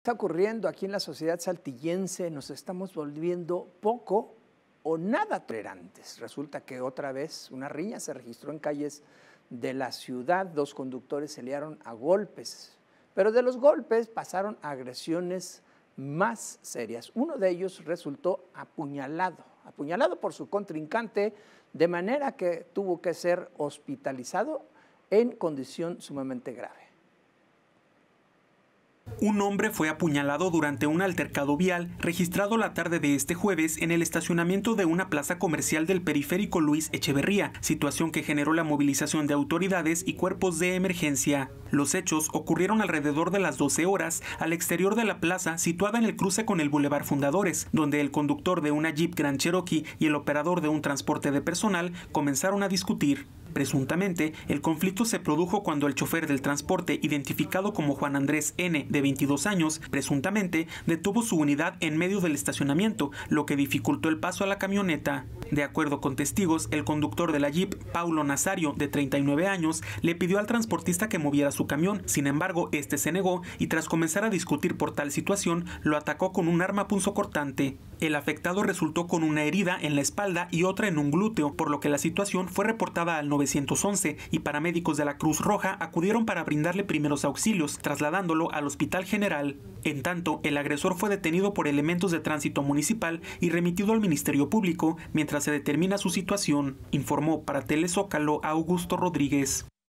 está ocurriendo aquí en la sociedad saltillense? Nos estamos volviendo poco o nada tolerantes. Resulta que otra vez una riña se registró en calles de la ciudad. 2 conductores se liaron a golpes, pero de los golpes pasaron a agresiones más serias. Uno de ellos resultó apuñalado por su contrincante, de manera que tuvo que ser hospitalizado en condición sumamente grave. Un hombre fue apuñalado durante un altercado vial registrado la tarde de este jueves en el estacionamiento de una plaza comercial del periférico Luis Echeverría, situación que generó la movilización de autoridades y cuerpos de emergencia. Los hechos ocurrieron alrededor de las 12 horas al exterior de la plaza situada en el cruce con el Boulevard Fundadores, donde el conductor de una Jeep Grand Cherokee y el operador de un transporte de personal comenzaron a discutir. Presuntamente, el conflicto se produjo cuando el chofer del transporte, identificado como Juan Andrés N., de 22 años, presuntamente detuvo su unidad en medio del estacionamiento, lo que dificultó el paso a la camioneta. De acuerdo con testigos, el conductor de la Jeep, Paulo Nazario, de 39 años, le pidió al transportista que moviera su camión. Sin embargo, este se negó y tras comenzar a discutir por tal situación, lo atacó con un arma punzocortante. El afectado resultó con una herida en la espalda y otra en un glúteo, por lo que la situación fue reportada al 911 y paramédicos de la Cruz Roja acudieron para brindarle primeros auxilios, trasladándolo al Hospital General. En tanto, el agresor fue detenido por elementos de tránsito municipal y remitido al Ministerio Público mientras se determina su situación, informó para Telezócalo Augusto Rodríguez.